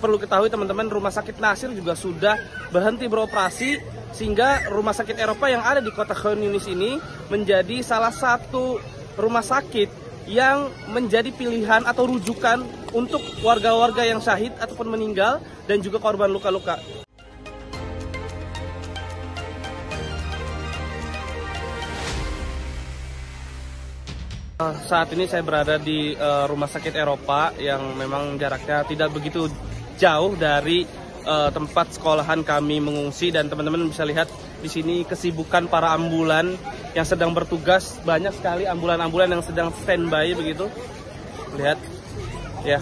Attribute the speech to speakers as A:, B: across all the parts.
A: perlu ketahui teman-teman, Rumah Sakit Nasir juga sudah berhenti beroperasi, sehingga Rumah Sakit Eropa yang ada di kota Khan Yunis ini menjadi salah satu rumah sakit yang menjadi pilihan atau rujukan untuk warga-warga yang syahid ataupun meninggal dan juga korban luka-luka. Saat ini saya berada di Rumah Sakit Eropa yang memang jaraknya tidak begitu jauh dari tempat sekolahan kami mengungsi, dan teman-teman bisa lihat di sini kesibukan para ambulan yang sedang bertugas. Banyak sekali ambulan-ambulan yang sedang standby begitu. Lihat ya.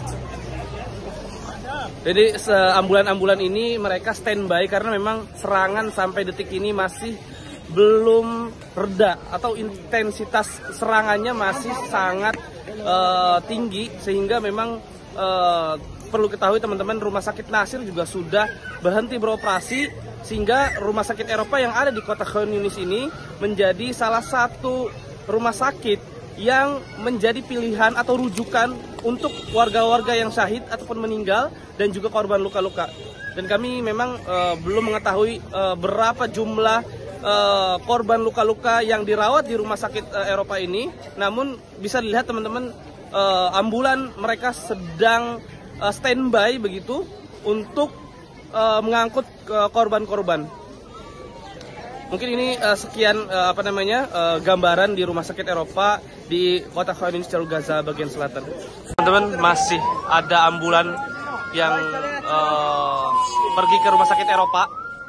A: Jadi ambulan-ambulan ini mereka standby karena memang serangan sampai detik ini masih belum reda, atau intensitas serangannya masih sangat tinggi, sehingga memang perlu ketahui teman-teman, Rumah Sakit Nasir juga sudah berhenti beroperasi, sehingga Rumah Sakit Eropa yang ada di kota Khan Yunis ini menjadi salah satu rumah sakit yang menjadi pilihan atau rujukan untuk warga-warga yang syahid ataupun meninggal dan juga korban luka-luka. Dan kami memang belum mengetahui berapa jumlah korban luka-luka yang dirawat di Rumah Sakit Eropa ini. Namun bisa dilihat teman-teman, ambulan mereka sedang standby begitu untuk mengangkut korban-korban. Mungkin ini sekian gambaran di Rumah Sakit Eropa di kota Khan Yunis, Jalur Gaza bagian selatan. Teman-teman, masih ada ambulan yang pergi ke Rumah Sakit Eropa.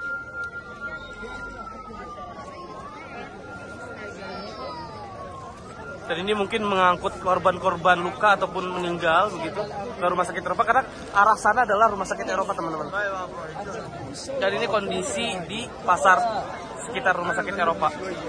A: Dan ini mungkin mengangkut korban-korban luka ataupun meninggal begitu ke Rumah Sakit Eropa, karena arah sana adalah Rumah Sakit Eropa, teman-teman. Dan ini kondisi di pasar sekitar Rumah Sakit Eropa.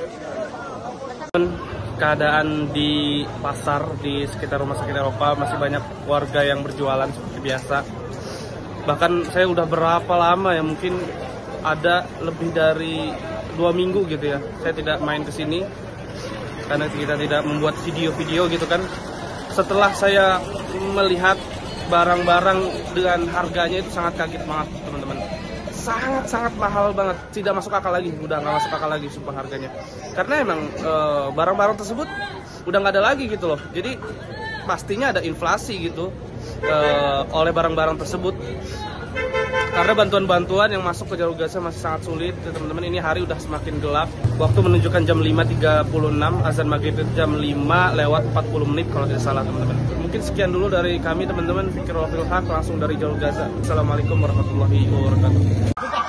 A: Keadaan di pasar di sekitar Rumah Sakit Eropa, masih banyak warga yang berjualan seperti biasa. Bahkan saya udah berapa lama ya, mungkin ada lebih dari 2 minggu gitu ya, saya tidak main ke sini karena kita tidak membuat video-video gitu kan. Setelah saya melihat barang-barang dengan harganya itu sangat kaget banget teman-teman. Sangat-sangat mahal banget, tidak masuk akal lagi, udah nggak masuk akal lagi sumpah harganya. Karena emang barang-barang tersebut udah nggak ada lagi gitu loh. Jadi pastinya ada inflasi gitu oleh barang-barang tersebut. Karena bantuan-bantuan yang masuk ke Jalur Gaza masih sangat sulit teman-teman. Ini hari udah semakin gelap. Waktu menunjukkan jam 5.36, azan maghrib jam 5:40 kalau tidak salah teman-teman. Mungkin sekian dulu dari kami teman-teman. Fikir Wafil Haq langsung dari Jalur Gaza. Assalamualaikum warahmatullahi wabarakatuh.